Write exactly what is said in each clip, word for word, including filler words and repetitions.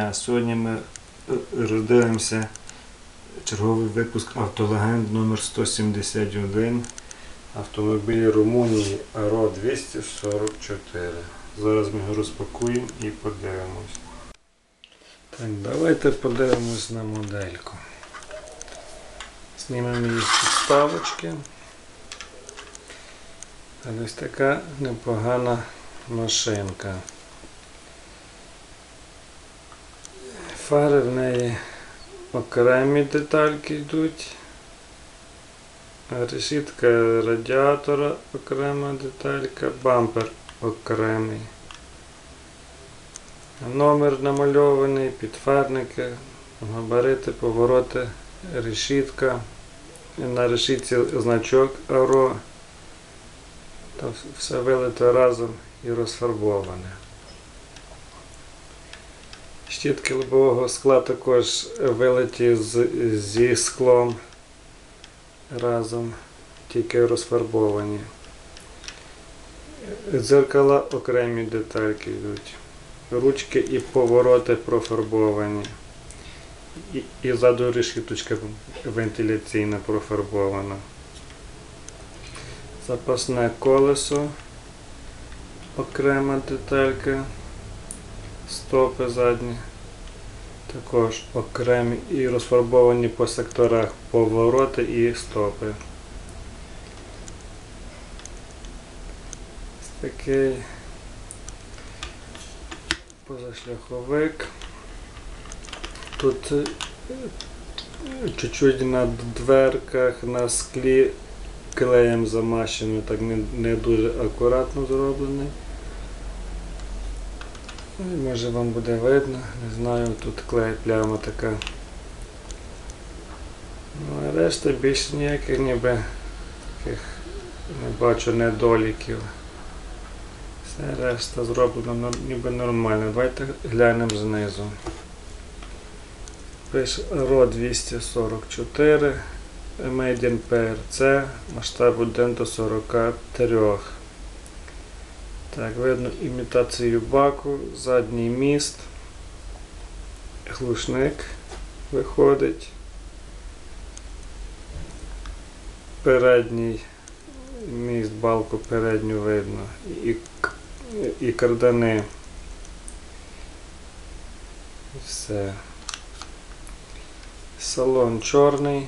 дня! Сьогодні ми роздивимося черговий випуск Автолегенд номер сто сімдесят один. Автомобіль Румунії Аро двісті сорок чотири. Зараз ми його розпакуємо і подивимось. Так, давайте подивимось на модельку. Знімемо її з підставочки. Ось така непогана машинка. Фари в неї окремі детальки йдуть. Решітка радіатора окрема деталька, бампер окремий. Номер намальований, підфарники, габарити, повороти, решітка. На решітці значок Аро. Та все вилито разом і розфарбоване. Щітки лобового скла також вилиті з, зі склом разом, тільки розфарбовані. Дзеркала окремі детальки йдуть. Ручки і повороти профарбовані. І, і ззаду решіточка вентиляційна профарбована. Запасне колесо, окрема деталька, стопи задні, також окремі і розфарбовані по секторах повороти і стопи. Ось такий позашляховик. Тут чуть-чуть на дверках, на склі клеєм замащено, так не, не дуже акуратно зроблений. Може вам буде видно, не знаю, тут клей пляма така. Ну а решта більше ніяких ніби таких не бачу недоліків. Все решта зроблено ніби нормально. Давайте глянемо знизу. Пише Аро двісті сорок чотири. Made in пі ар сі, масштаб один до сорока трьох. Так, видно імітацію баку, задній міст, глушник виходить, передній міст, балку передню видно, і, і кардани. Все. Салон чорний.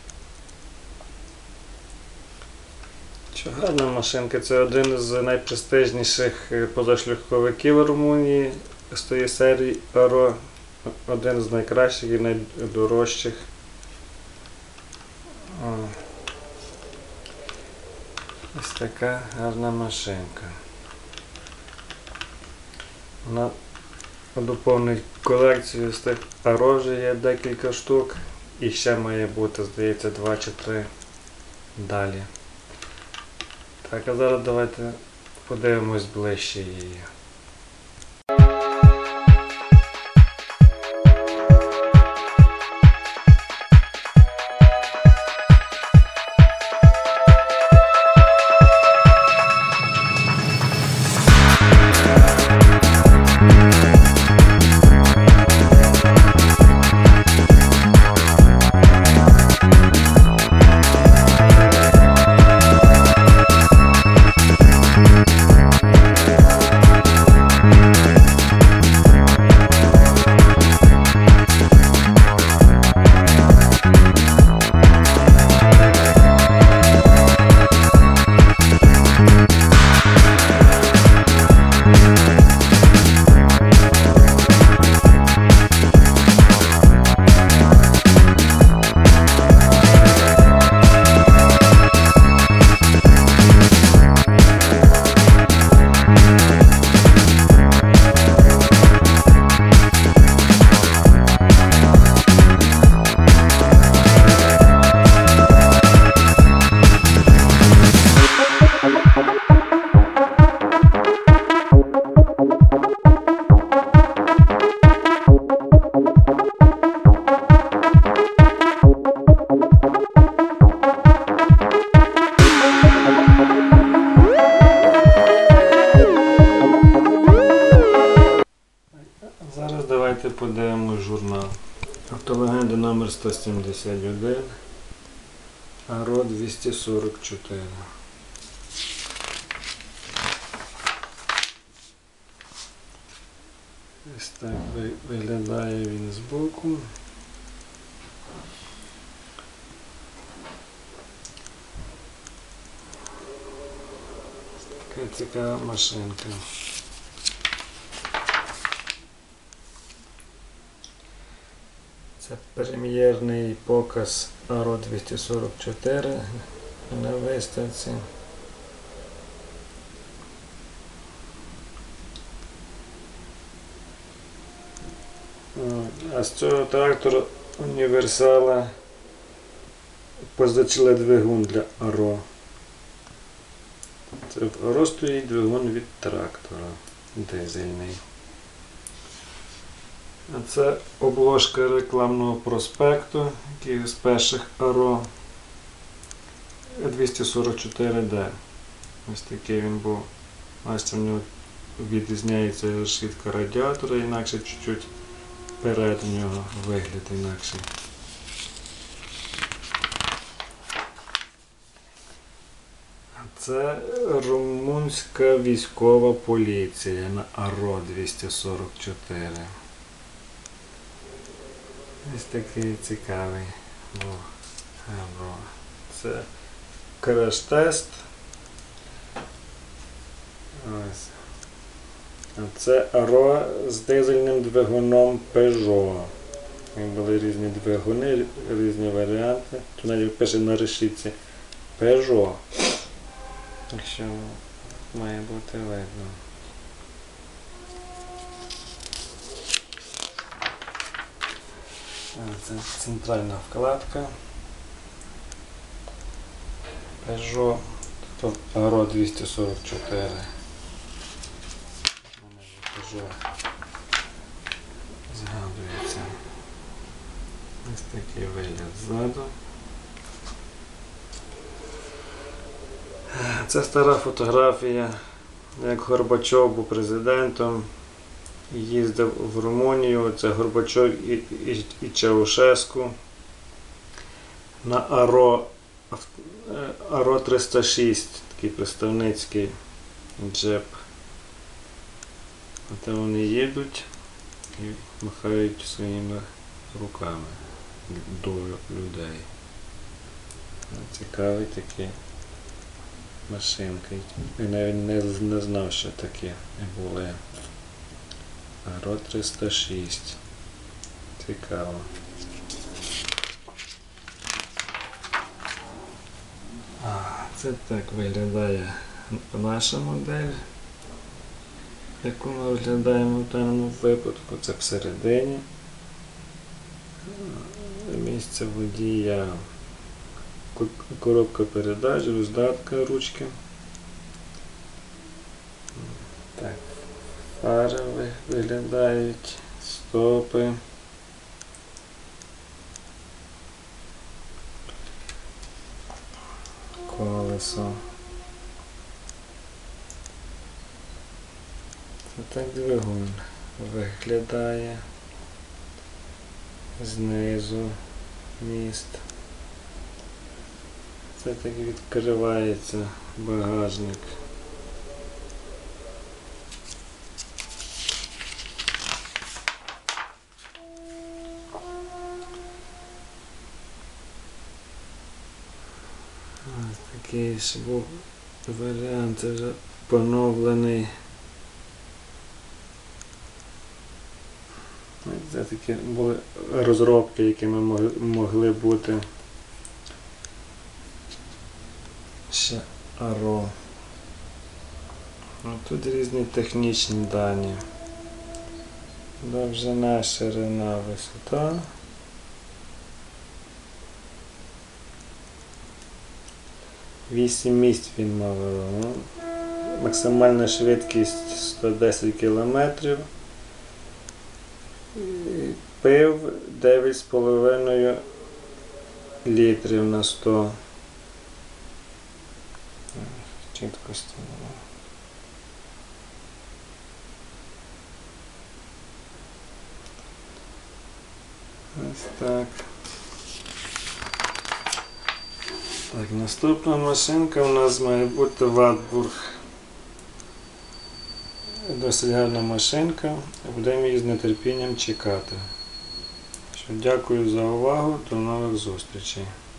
Гарна машинка, це один з найпрестижніших позашляховиків Румунії з тієї серії Аро, один з найкращих і найдорожчих. О. Ось така гарна машинка. Вона доповнить колекцію з тих Аро, вже є декілька штук і ще має бути, здається, два чи три далі. Так, а зараз давайте подивимось ближче її. подивимось журнал. Автолегенда номер сто сімдесят один, АРО двісті сорок чотири. Ось так виглядає він збоку. Така цікава машинка. Це прем'єрний показ АРО двісті сорок чотири на виставці. А з цього трактора універсала позичили двигун для АРО. Це в АРО стоїть двигун від трактора дизельний. А це обложка рекламного проспекту, який з перших АРО двісті сорок чотири Д. Ось такий він був. Ось в нього відрізняється решітка радіатора, інакше чуть-чуть перед у нього вигляд інакший. Це румунська військова поліція на АРО двісті сорок чотири. Ось такий цікавий був АРО. Це краш-тест. Ось. А це АРО з дизельним двигуном Peugeot. Були різні двигуни, різні варіанти. Тут навіть пише на решітці Peugeot. Якщо має бути видно. Це центральна вкладка. Peugeot. Тут АРО двісті сорок чотири. Peugeot згадується. Ось такий вигляд ззаду. Це стара фотографія, як Горбачов був президентом, їздив в Румунію, це Горбачов і, і, і Чаушеску на АРО, АРО триста шість, такий представницький джип. От вони їдуть і махають своїми руками до людей. Цікавий такий машинки. Я навіть не, не знав, що такі були. АРО триста шість. Цікаво. А, це так виглядає наша модель, яку ми розглядаємо в даному випадку. Це всередині. Місце водія. Коробка передач, роздатка ручки. Так, фари виглядають, стопи. Колесо. Це так двигун виглядає. Знизу міст. Це так відкривається багажник. Ось такий ж був варіант, це вже поновлений. Це такі були розробки, якими могли, могли бути ще АРО. Тут різні технічні дані. Довжина, ширина, висота. вісім місць він мав. Максимальна швидкість сто десять кілометрів. Пив дев'ять з половиною літрів на сто. Чіткості. Ось так. Так, наступна машинка у нас має бути Ватбург. Досить гарна машинка. Будемо її з нетерпінням чекати. Що, дякую за увагу. До нових зустрічей.